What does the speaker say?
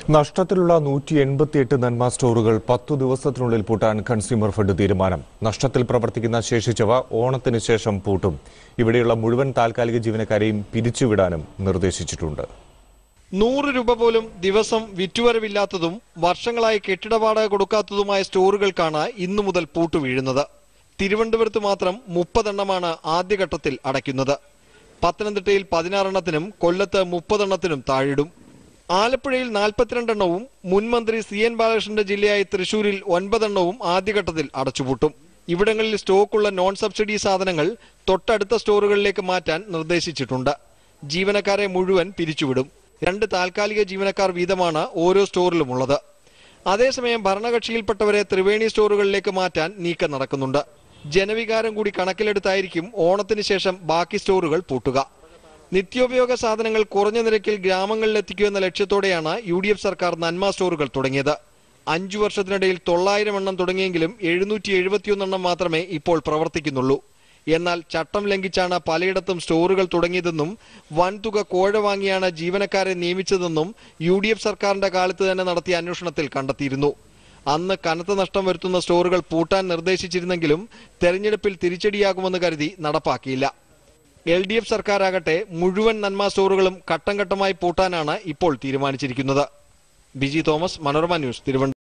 നഷ്ടത്തിലുള്ള 188 നന്മ സ്റ്റോറുകൾ 10 ദിവസത്തിനുള്ളിൽ പൂട്ടാൻ ConsumerFed തീരുമാനം. നഷ്ടത്തിൽ പ്രവർത്തിക്കുന്ന ശേഷിച്ചവ ഓണത്തിന് ശേഷം പൂട്ടും. ഇവിടെയുള്ള മുഴുവൻ താൽക്കാലിക ജീവനക്കാരെയും പിരിച്ചുവിടാനും നിർദ്ദേശിച്ചിട്ടുണ്ട്. 100 രൂപ പോലും ദിവസം വിറ്റുവരവില്ലാത്തതും വർഷങ്ങളായി കെട്ടിട വാടക കൊടുക്കാത്തതുമായ സ്റ്റോറുകൾക്കാണ് ഇന്നു മുതൽ പൂട്ടുവീഴുന്നത്. തിരുവനന്തപുരത്ത് മാത്രം 30 എണ്ണമാണ് ആദ്യഘട്ടത്തിൽ അടയ്ക്കുന്നത്. പത്തനംതിട്ടയിൽ 16 എണ്ണത്തിനും കൊല്ലത്ത് 30 എണ്ണത്തിനും താഴിടും. ആലപ്പുഴയിൽ 42 എണ്ണവും മുൻമന്ത്രി CN ബാലകൃഷ്ണന്റെ ജില്ലയായ തൃശൂരിൽ 9 എണ്ണവും ആദ്യഘട്ടത്തിൽ അടച്ചുപൂട്ടും. ഇവിടങ്ങളിൽ സ്റ്റോക്കുള്ള നോൺ സബ്സിഡി സാധനങ്ങൾ തൊട്ടടുത്ത സ്റ്റോറുകളിലേക്ക് മാറ്റാൻ നിർദ്ദേശിച്ചിട്ടുണ്ട്. ജീവനക്കാരെ മുഴുവൻ പിരിച്ചുവിടും. 2 താൽക്കാലിക ജീവനക്കാർ വീതമാണ് ഓരോ സ്റ്റോറിലുമുള്ളത്. അതേസമയം ഭരണകക്ഷിയിൽപ്പെട്ടവരെ ത്രിവേണി സ്റ്റോറുകളിലേക്ക് മാറ്റാൻ നീക്കം നടക്കുന്നുണ്ട്. ജനവികാരം കൂടി കണക്കിലെടുത്തായിരിക്കും ഓണത്തിന് ശേഷം ബാക്കി സ്റ്റോറുകൾ പൂട്ടുക. നിത്യോപയോഗ സാധനങ്ങൾ കുറഞ്ഞ നിരക്കിൽ ഗ്രാമങ്ങളിൽ എത്തിക്കുമെന്ന ലക്ഷ്യത്തോടെയാണ് UDF സർക്കാർ നന്മ സ്റ്റോറുകൾ തുടങ്ങിയത്. 5 വർഷത്തിനിടയിൽ 900 എണ്ണം തുടങ്ങിയെങ്കിലും 771 എണ്ണം മാത്രമേ ഇപ്പോൾ പ്രവർത്തിക്കുന്നുള്ളൂ. എന്നാൽ ചട്ടം ലംഘിച്ചാണ് പലയിടത്തും സ്റ്റോറുകൾ തുടങ്ങിയതെന്നും വൻതുക കോഴ വാങ്ങിയാണ് ജീവനക്കാരെ നിയമിച്ചതെന്നും UDF സർക്കാരിന്റെ കാലത്ത് തന്നെ നടത്തിയ അന്വേഷണത്തിൽ കണ്ടെത്തിയിരുന്നു. അന്ന് കനത്ത നഷ്ടം വരുത്തുന്ന സ്റ്റോറുകൾ പൂട്ടാൻ നിർദ്ദേശിച്ചിരുന്നെങ്കിലും തെരഞ്ഞെടുപ്പിൽ തിരിച്ചടിയാകുമെന്ന് കരുതി നടപ്പാക്കിയില്ല. LDF സർക്കാരാകട്ടെ മുഴുവൻ നന്മ സ്റ്റോറുകളും ഘട്ടം ഘട്ടമായി പൂട്ടാനാണ് ഇപ്പോൾ തീരുമാനിച്ചിരിക്കുന്നത്. ബിജി തോമസ്, മനോരമ ന്യൂസ്, തിരുവനന്തപുരം.